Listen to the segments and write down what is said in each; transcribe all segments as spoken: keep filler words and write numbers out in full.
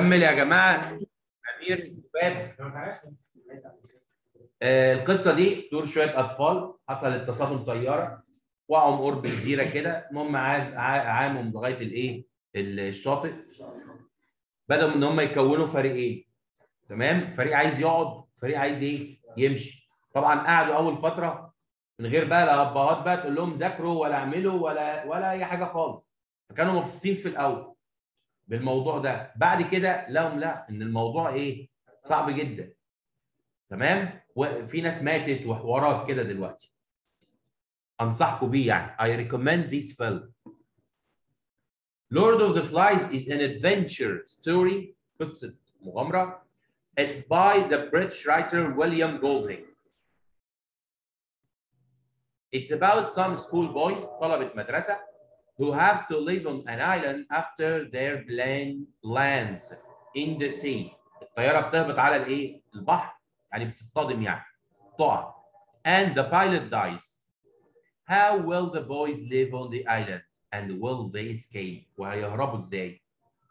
نكمل يا جماعه. امير شباب. آه القصه دي دور شويه اطفال حصلت تصادم طياره، وقعوا قرب جزيره كده. المهم عامهم لغايه الايه الشاطئ. بدأوا ان هم يكونوا فريقين. تمام، فريق عايز يقعد، فريق عايز ايه يمشي. طبعا قعدوا اول فتره من غير بقى لا ابهات بقى تقول لهم ذاكروا ولا اعملوا ولا ولا اي حاجه خالص. فكانوا مبسوطين في الاول بالموضوع ده. بعد كده لهم لا ان الموضوع ايه صعب جدا. تمام، وفي ناس ماتت وحوارات كده دلوقتي. انصحكم بيه يعني. I recommend this film. Lord of the Flies is an adventure story. قصة مغامرة. It's by the British writer William Golding. It's about some school boys, طلبة مدرسة, who have to live on an island after their plane lands in the sea. الطيارة بتهبط على الايه؟ البحر، يعني بتصطدم يعني تقع. And the pilot dies. How will the boys live on the island? And will they escape? وهيهربوا ازاي؟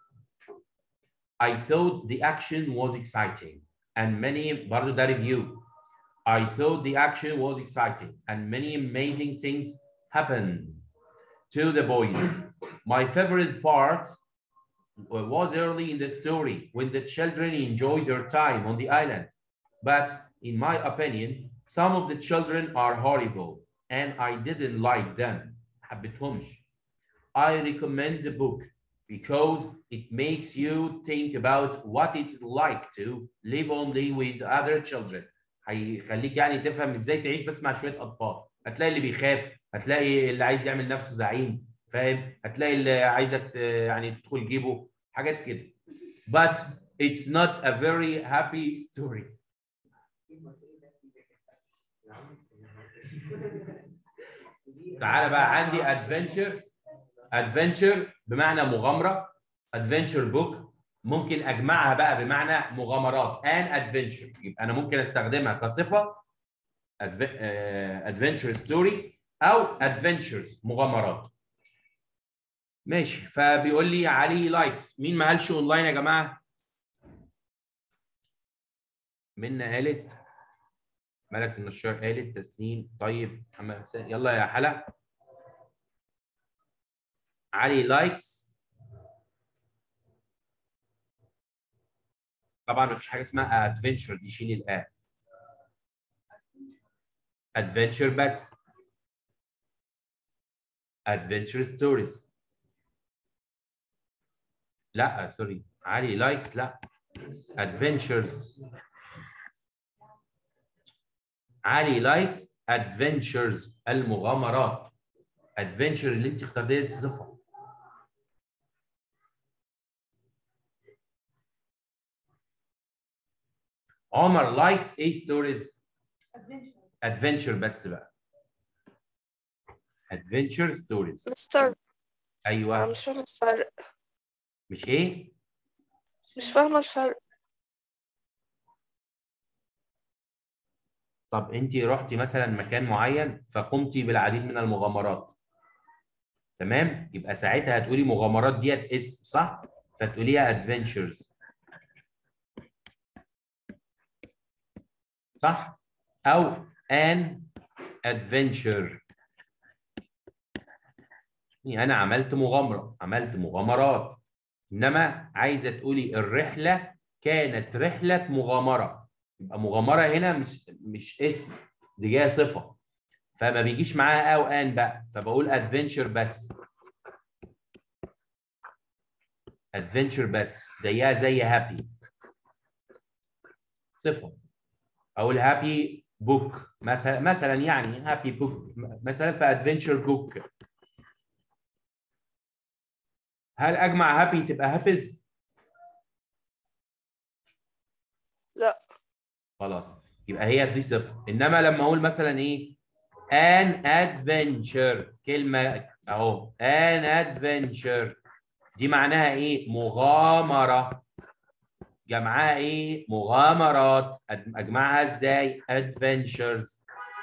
I thought the action was exciting and many برضه ده review. I thought the action was exciting and many amazing things happened to the boys. My favorite part was early in the story when the children enjoyed their time on the island. But in my opinion, some of the children are horrible and I didn't like them. حبيتهمش. I recommend the book because it makes you think about what it's like to live only with other children. هيخليك يعني تفهم ازاي تعيش بس مع شويه اطفال. هتلاقي اللي بيخاف، هتلاقي اللي عايز يعمل نفسه زعيم، فاهم؟ هتلاقي اللي عايزك يعني تدخل جيبه، حاجات كده. But it's not a very happy story. تعالى بقى عندي adventure. adventure بمعنى مغامرة. adventure book ممكن أجمعها بقى بمعنى مغامرات. an adventure يبقى أنا ممكن أستخدمها كصفة adventure story أو adventures مغامرات. ماشي. فبيقول لي علي لايكس. مين ما قالش أونلاين يا جماعة؟ منى قالت، ملك النشار قالت، تسنيم. طيب يلا يا حلا. علي لايكس. طبعا مفيش حاجه اسمها ادفنتشر دي، شيل الان. ادفنتشر بس. ادفنتشر ستوريز. لا سوري، علي لايكس لا. ادفنتشرز. علي لايكس ادفنتشرز المغامرات. ادفنتشر اللي انت اخترتيها دي صفه. عمر لايكس ايه ستوريز؟ ادفنتشر بس بقى. ادفنتشر ستوريز. مستر ايوه. أنا مش فاهمة الفرق. مش ايه؟ مش فاهمة الفرق. طب انت رحتي مثلا مكان معين فقمتي بالعديد من المغامرات، تمام؟ يبقى ساعتها هتقولي مغامرات ديت اسم، صح؟ فتقوليها ادفنتشرز، صح؟ او ان ادفنتشر. انا عملت مغامره، عملت مغامرات. انما عايزه تقولي الرحله كانت رحله مغامره، يبقى مغامره هنا مش مش اسم، دي جايه صفه، فما بيجيش معاها او ان بقى، فبقول ادفنتشر بس. ادفنتشر بس زيها زي هابي، صفه. اقول هابي بوك مثلا، مثلا يعني هابي بوك مثلا، فادفنتشر بوك. هل اجمع هابي تبقى هابز؟ لا. خلاص، يبقى هي دي صفه. انما لما اقول مثلا ايه an adventure، كلمه اهو an adventure، دي معناها ايه؟ مغامره. جمعها ايه؟ مغامرات. اجمعها ازاي؟ adventures.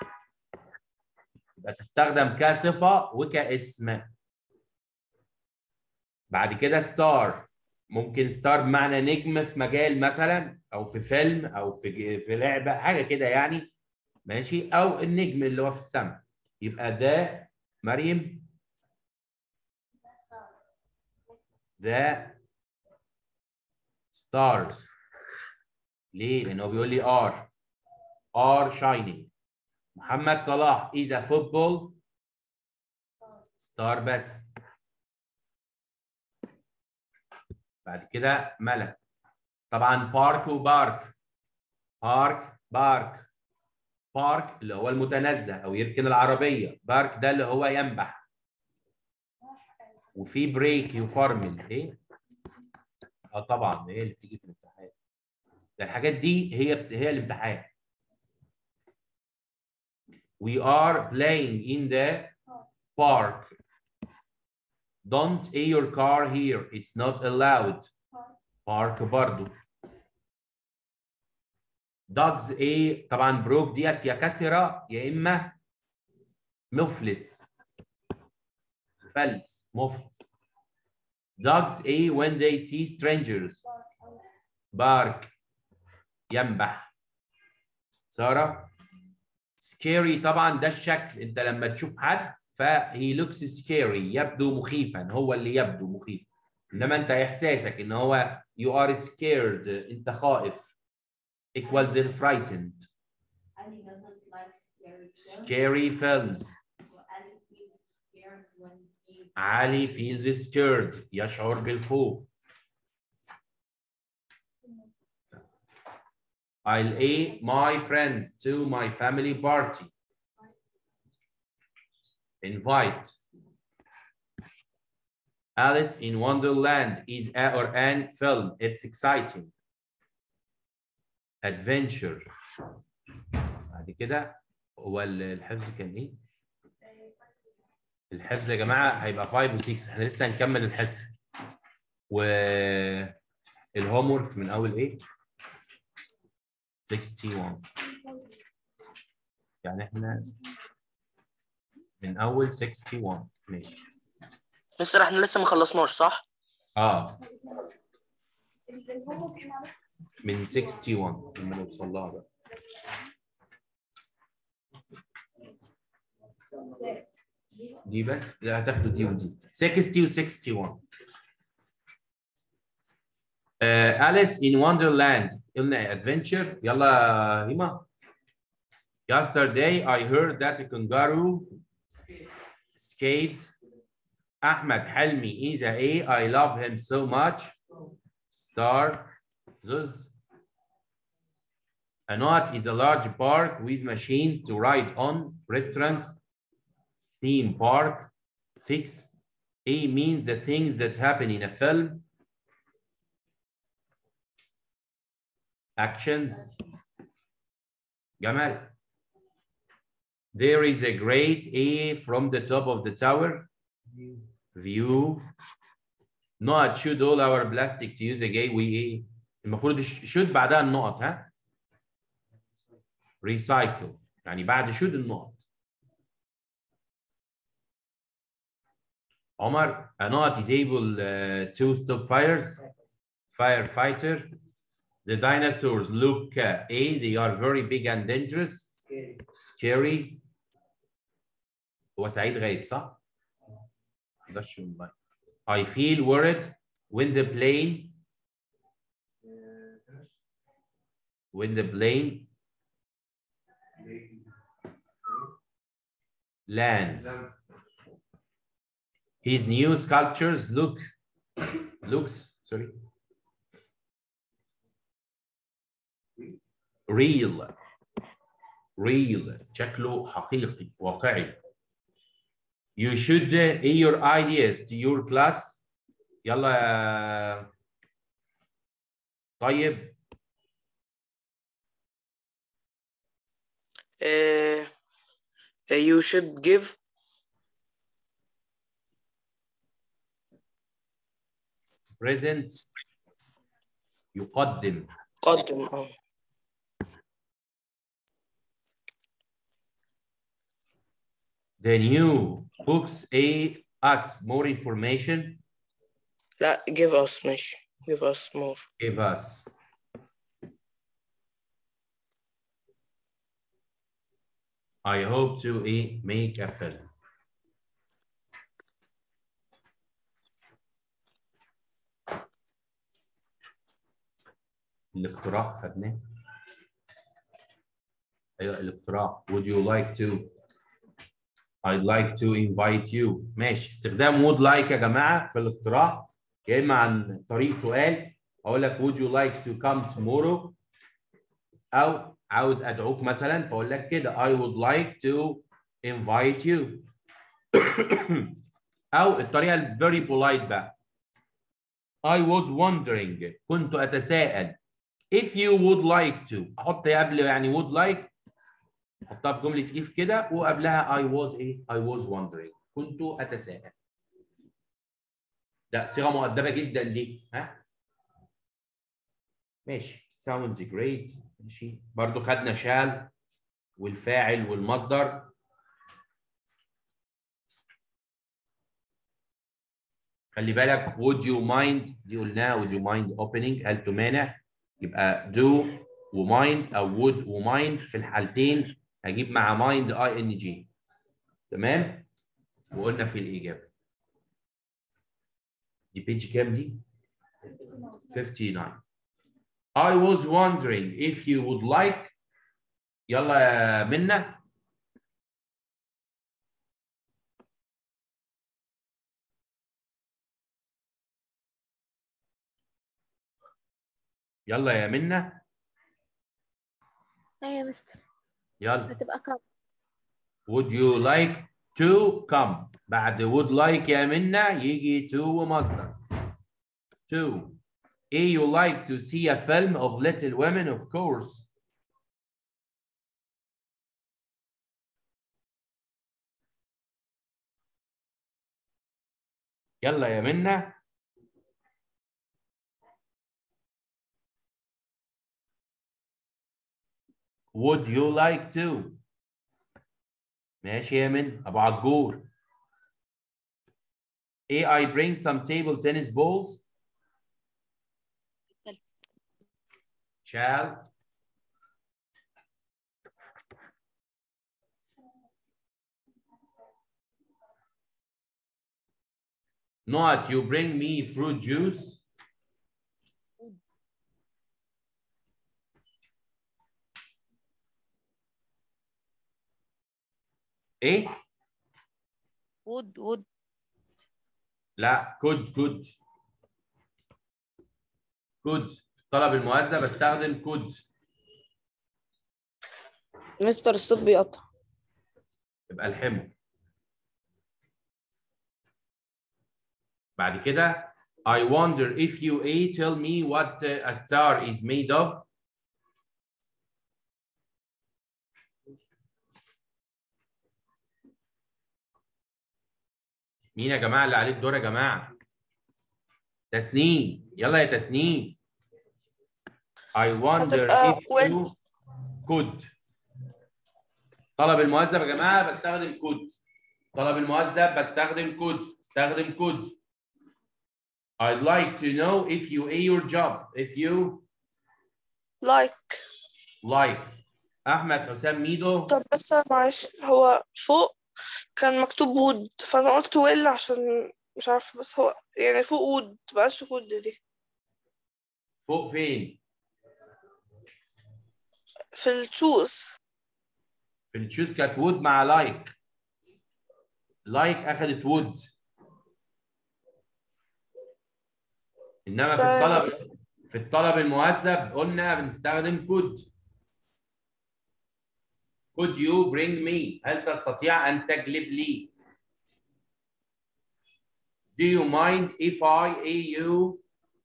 يبقى تستخدم كصفه وكاسم. بعد كده ستار، ممكن ستار بمعنى نجم في مجال مثلا، او في فيلم، او في في لعبه، حاجه كده يعني، ماشي، او النجم اللي هو في السماء. يبقى ده مريم the stars. ليه؟ لانه بيقول لي are are shining. محمد صلاح is a football star بس. بعد كده ملك. طبعا بارك وبارك، بارك بارك بارك اللي هو المتنزه او يركن العربيه، بارك ده اللي هو ينبح. وفي بريك يفرمل ايه؟ اه طبعا هي اللي بتيجي في الامتحان. ده الحاجات دي هي هي الامتحان. We are playing in the park. Don't air your car here. It's not allowed. Park برضو. Dogs ايه؟ طبعا بروك ديت يا كسرة يا اما مفلس. فلس مفلس. Dogs ايه when they see strangers. bark ينبح. سارة scary طبعا ده الشكل، انت لما تشوف حد فهي looks scary يبدو مخيفا، هو اللي يبدو مخيف. انما انت احساسك ان هو you are scared انت خائف equals frightened. Ali doesn't like scary films. Scary films. Ali feels scared when he علي feels scared يشعر بالخوف. I'll aid my friends to my family party. Invite. Alice in Wonderland is a or an film. It's exciting. Adventure. بعد كده هو الحفظ كان ايه؟ الحفظ يا جماعه هيبقى خمسة و6. احنا لسه هنكمل الحصه. والهوم ورك من اول ايه؟ واحد وستين. يعني احنا من اول واحد وستين. ماشي. مستر احنا لسه ما خلصناش صح؟ اه من واحد وستين لما نوصل لها بقى. دي بس لا هتاخدوا دي ودي ستين و واحد وستين. أليس in Wonderland قلنا adventure. يلا هيما. Yesterday I heard that a kangaroo escaped. Ahmed Helmi is a A. I love him so much. Star. Zuz. A knot is a large park with machines to ride on. Restaurants. Theme park. Six. A means the things that happen in a film. Actions. Gamal. There is a great A from the top of the tower. View. Not should all our plastic to use again. We المفروض should بعدها النقط ها. Recycle يعني بعد should النقط. عمر a knot is able uh, to stop fires. Firefighter. The dinosaurs look uh, A. They are very big and dangerous. Scary. Scary. هو سعيد غايب صح؟ I feel worried when the plane when the plane lands. His new sculptures look looks sorry real real شكله حقيقي واقعي. You should uh, your ideas to your class. يلا يا طيب. Uh, you should give present يقدم. قدم اه. The new books a us more information. لا give us ماشي. give us more. give us. I hope to eh, make a film. الاقتراح خدناه. ايوه الاقتراح. Would you like to? I'd like to invite you. ماشي. استخدام would like يا جماعه في الاقتراح يا اما عن طريق سؤال اقول لك would you like to come tomorrow، او عاوز ادعوك مثلا فاقول لك كده I would like to invite you. او الطريقه ال very polite بقى I was wondering، كنت اتساءل. if you would like to احط قبل يعني would like احطها في جمله if كده وقبلها I was ايه I was wondering، كنت اتساءل. ده صيغه مؤدبه جدا دي. ها ماشي sounds great. ماشي برضو خدنا shall والفاعل والمصدر. خلي بالك would you mind دي قلناها would you mind opening هل تمانع، يبقى do وmind او would وmind في الحالتين هجيب مع mind ing. تمام. وقلنا في الاجابه دي بيج كام دي؟ خمسة وخمسين. I was wondering if you would like. يلا يا منى. يلا يا منى. ايوه يا مستر. يلا. هتبقى كم؟ Would you like to come؟ بعد would like يا منى يجي to ومصدر. to. A you like to see a film of Little Women of course. يلا يا منى. Would you like to؟ ماشي يا منى. أبو عجور. A I bring some table tennis balls. Shall. Not you bring me fruit juice. ايه؟ would would لا could could could طلب المؤذى بستخدم could. مستر الصوت بيقطع. يبقى الحمو. بعد كده I wonder if you a tell me what a star is made of. مين يا جماعة اللي عليه الدور يا جماعة؟ تسنيم. يلا يا تسنيم. I wonder if you could. طلب المؤذب يا جماعة بستخدم could. طلب المؤذب بستخدم could. استخدم could. I'd like to know if you a your job. If you like. like. أحمد حسام ميدو. طب بس معلش هو فوق كان مكتوب وود فأنا قلت ويل عشان مش عارفة بس هو يعني فوق وود مبقاش وود دي. فوق فين؟ في التشوز. في التشوز كانت وود مع لايك. لايك أخدت وود. إنما في الطلب في الطلب المؤذب قلنا بنستخدم could. Could you bring me؟ هل تستطيع أن تجلب لي؟ Do you mind if I ask you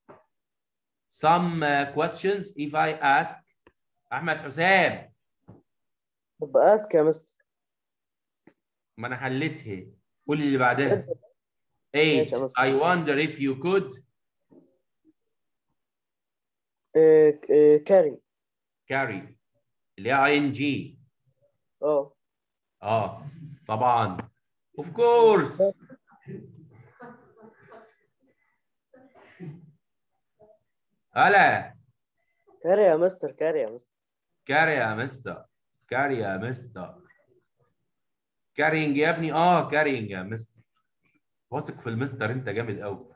some uh, questions if I ask؟ أحمد حسام. طب اسك يا مستر. ما أنا حلتها. قول اللي بعدها. ماشي eight. يا مستر. I wonder if you could آه، آه، كاري. carry اللي هي ing. اه اه طبعا. Of course. هلا كاري يا مستر كاري يا مستر. كاري يا مستر كاري يا مستر كارينج يا ابني. اه كارينج يا مستر. واثق في المستر انت جامد قوي.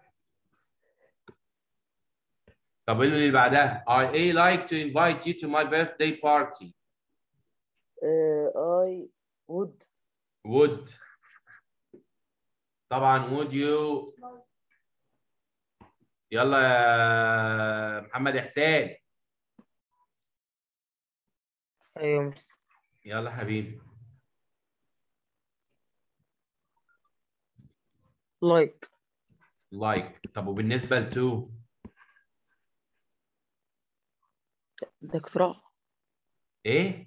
طب ايه اللي بعدها؟ I like to invite you to my birthday party. اي وود. would. طبعا would you. يلا يا محمد حسين. ايوه مستر. يلا حبيبي. لايك. like. طب وبالنسبة ل to؟ ده اقتراح. ايه؟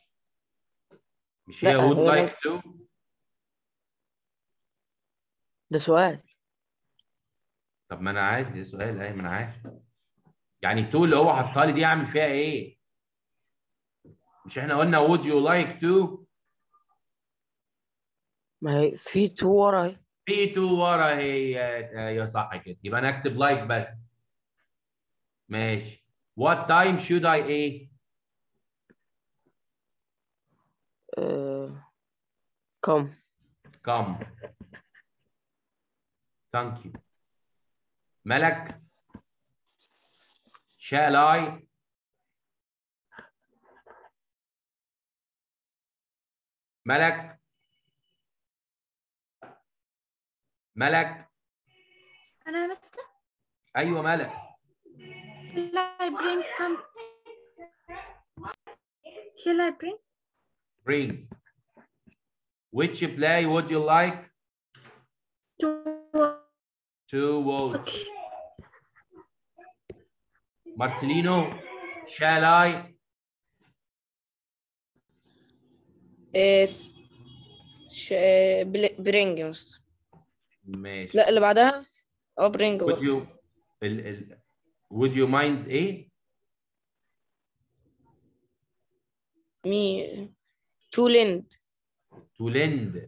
مش لا هي would هي like to؟ ده سؤال. طب ما انا عادي ده سؤال. ايه ما انا عارف. يعني to اللي هو حطها لي دي اعمل فيها ايه؟ مش احنا قلنا would you like to؟ ما هي في تو ورا اهي. في to ورا هي. ايوه صح كده. يبقى انا اكتب like بس. ماشي. what time should I ايه؟ آه... كم. come. thank you. ملك. shall I؟ ملك. ملك. أنا يا مستر. ايوه ملك. Shall I bring some? Shall I bring? bring. which play would you like To to watch? Marcelino. shall I؟ إيه... ش... بل... برينج يا مستر. ماشي. لا اللي بعدها اه برينج would برضه. you ال ال would you mind ايه؟ مي تو ليند. to lend.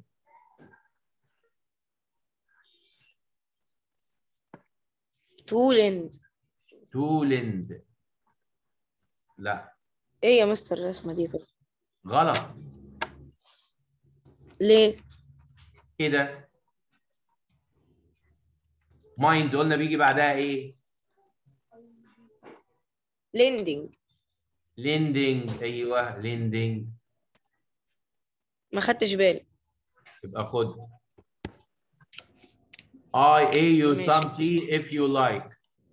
تو ليند. to lend. لا ايه يا مستر الرسمة دي طب؟ غلط. ليه؟ كده mind قلنا بيجي بعدها ايه؟ ليندنج. lending. ايوه lending. ما خدتش بالي. يبقى خد. I owe you ماشي. some tea if you like.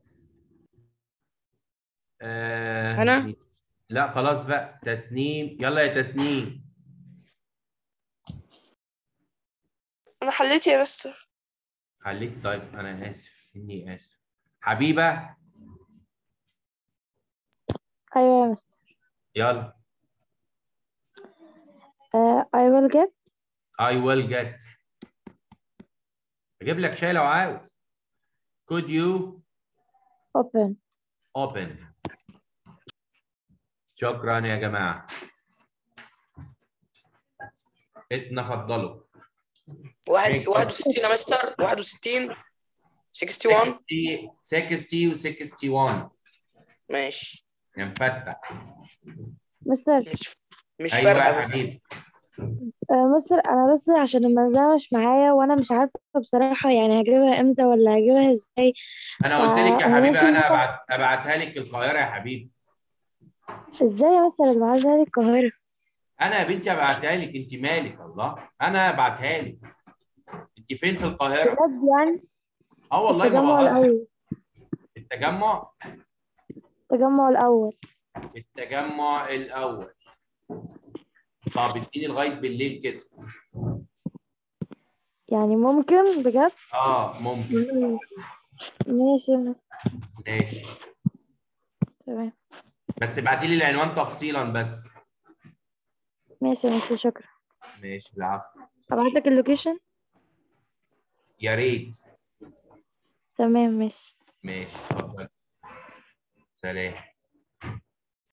آه... أنا؟ لا خلاص بقى. تسنيم. يلا يا تسنيم. انا حليت يا مستر. خليك. طيب انا اسف اني اسف. حبيبه. أيوة يا مستر. يلا. Uh, I will get. I will get. اجيب لك شاي لو عاوز. could you Open. open. شكرا يا جماعه. اتفضلوا. واحد واحد وستين يا مستر. واحد وستين. واحد وستين. ستين و واحد وستين. ماشي. يا مفتح. مستر. مش مش ايوه فارقة يا بس. حبيبي. آه مستر أنا بس عشان الملزمة مش معايا وأنا مش عارفة بصراحة يعني هجيبها إمتى ولا هجيبها إزاي. انا قلت لك يا فهو حبيبي ممكن انا مثلا ابعت ابعتها لك القاهره يا حبيبي. إزاي يا مستر اللي عايزها لي القاهرة؟ انا يا بنتي ابعتها لك. انت مالك الله. انا ابعتها لك. انت فين في القاهره؟ بجد يعني؟ اه والله ما التجمع بهزر. الأول. التجمع. التجمع الأول. التجمع الاول. طب اديني لغايه بالليل كده. يعني ممكن بجد؟ اه ممكن. ماشي يا مستر. ماشي. تمام. بس ابعتي لي العنوان تفصيلا بس. ماشي يا مستر شكرا. ماشي العفو. أبعت لك اللوكيشن؟ يا ريت. تمام ماشي. ماشي اتفضل. سلام.